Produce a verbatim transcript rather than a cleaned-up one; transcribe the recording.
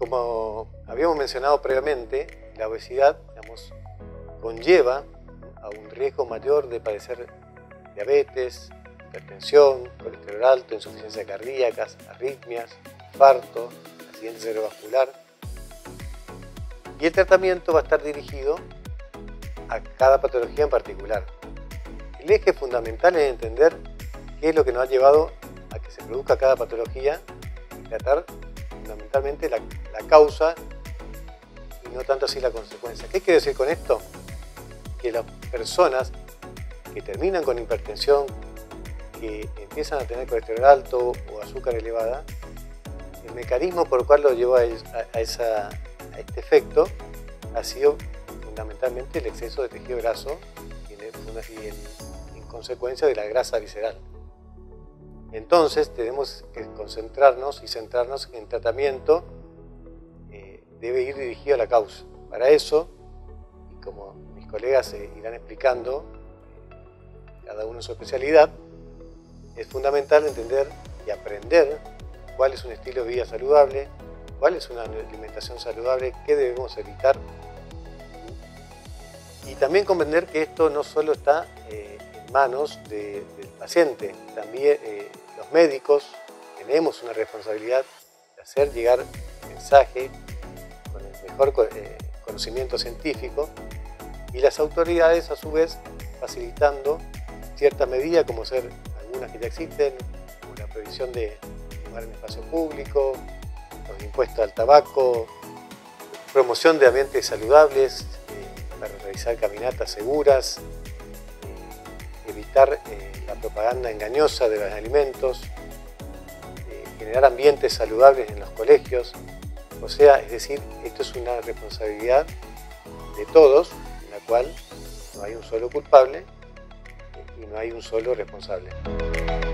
Como habíamos mencionado previamente, la obesidad, digamos, conlleva a un riesgo mayor de padecer diabetes, hipertensión, colesterol alto, insuficiencia cardíaca, arritmias, infarto, accidente cerebrovascular. Y el tratamiento va a estar dirigido a cada patología en particular. El eje fundamental es entender qué es lo que nos ha llevado a que se produzca cada patología y tratar fundamentalmente la, la causa y no tanto así la consecuencia. ¿Qué quiero decir con esto? Que las personas que terminan con hipertensión, que empiezan a tener colesterol alto o azúcar elevada, el mecanismo por el cual lo llevó a, a, esa, a este efecto ha sido fundamentalmente el exceso de tejido graso y en, y en, en consecuencia de la grasa visceral. Entonces tenemos que concentrarnos y centrarnos en tratamiento, eh, debe ir dirigido a la causa. Para eso, y como mis colegas eh, irán explicando, eh, cada uno en su especialidad, es fundamental entender y aprender cuál es un estilo de vida saludable, cuál es una alimentación saludable, qué debemos evitar. Y también comprender que esto no solo está eh, en manos de, del paciente, también eh, los médicos tenemos una responsabilidad de hacer llegar el mensaje con el mejor eh, conocimiento científico y las autoridades a su vez facilitando ciertas medidas como ser algunas que ya existen, como la prohibición de fumar en espacio público, los impuestos al tabaco, promoción de ambientes saludables, para realizar caminatas seguras, eh, evitar eh, la propaganda engañosa de los alimentos, eh, generar ambientes saludables en los colegios. O sea, es decir, esto es una responsabilidad de todos, en la cual no hay un solo culpable y no hay un solo responsable.